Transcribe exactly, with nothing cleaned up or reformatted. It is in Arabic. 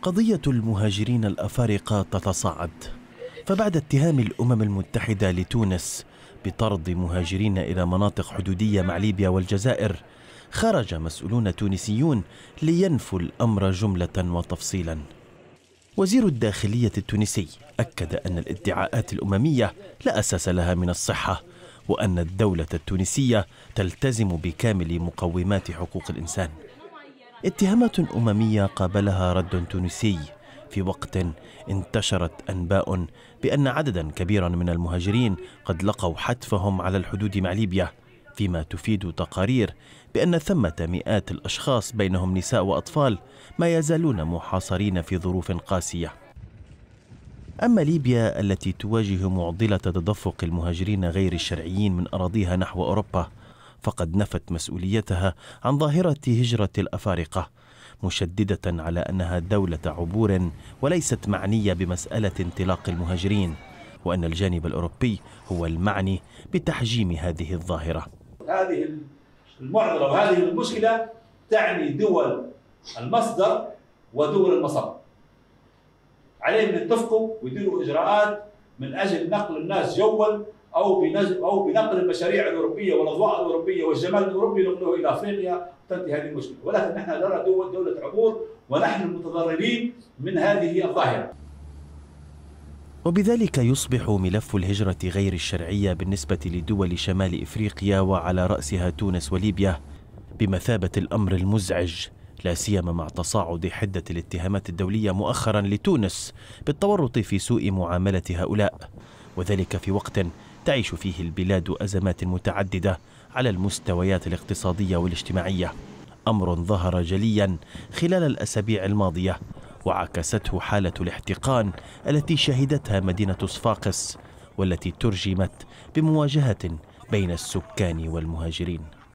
قضية المهاجرين الأفارقة تتصاعد، فبعد اتهام الأمم المتحدة لتونس بطرد مهاجرين إلى مناطق حدودية مع ليبيا والجزائر، خرج مسؤولون تونسيون لينفوا الأمر جملة وتفصيلا. وزير الداخلية التونسي أكد أن الادعاءات الأممية لا أساس لها من الصحة، وأن الدولة التونسية تلتزم بكامل مقومات حقوق الإنسان. اتهامات أممية قابلها رد تونسي في وقت انتشرت أنباء بأن عددا كبيرا من المهاجرين قد لقوا حتفهم على الحدود مع ليبيا، فيما تفيد تقارير بأن ثمة مئات الأشخاص بينهم نساء وأطفال ما يزالون محاصرين في ظروف قاسية. أما ليبيا التي تواجه معضلة تدفق المهاجرين غير الشرعيين من أراضيها نحو أوروبا، فقد نفت مسؤوليتها عن ظاهرة هجرة الأفارقة، مشددة على أنها دولة عبور وليست معنية بمسألة انطلاق المهاجرين، وأن الجانب الأوروبي هو المعني بتحجيم هذه الظاهرة. هذه المعضلة وهذه المشكلة تعني دول المصدر ودول المصب، عليهم يتفقوا ويديروا إجراءات من أجل نقل الناس جوا أو أو بنقل المشاريع الأوروبية والأضواء الأوروبية والجمال الأوروبي نقلوه إلى أفريقيا تنتهي هذه المشكلة، ولكن نحن نرى دول دولة عبور ونحن المتضررين من هذه الظاهرة. وبذلك يصبح ملف الهجرة غير الشرعية بالنسبة لدول شمال إفريقيا وعلى رأسها تونس وليبيا بمثابة الأمر المزعج، لا سيما مع تصاعد حدة الاتهامات الدولية مؤخرا لتونس بالتورط في سوء معاملة هؤلاء، وذلك في وقت تعيش فيه البلاد أزمات متعددة على المستويات الاقتصادية والاجتماعية، أمر ظهر جليا خلال الأسابيع الماضية وعكسته حالة الاحتقان التي شهدتها مدينة صفاقس، والتي ترجمت بمواجهة بين السكان والمهاجرين.